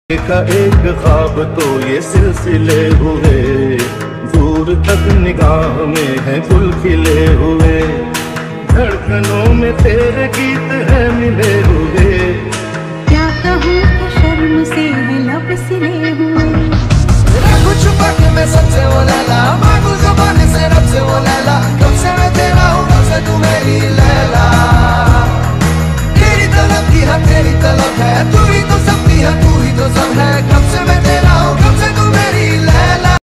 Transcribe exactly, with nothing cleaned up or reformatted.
देखा एक ख्वाब तो ये सिलसिले हुए, दूर तक निगाह में है गुल खिले हुए, धड़कनों में तेरे गीत है मिले हुए। क्या कहूँ कि शर्म से है लब सिले हुए। रखूं छुपा के मैं सबसे वो लैला, मांगू ज़बान से रब से वो लैला, कब से मैं तेरा हूँ कब से तू मेरी लैला।